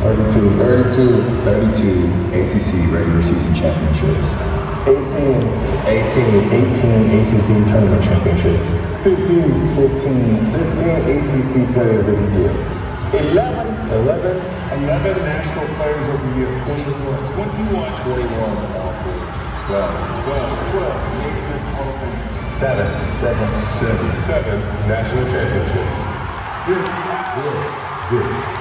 32 ACC regular season championships. 18 ACC tournament championships. 15 ACC players of the year. 11 national players of the year. 21 12 7 national championships. This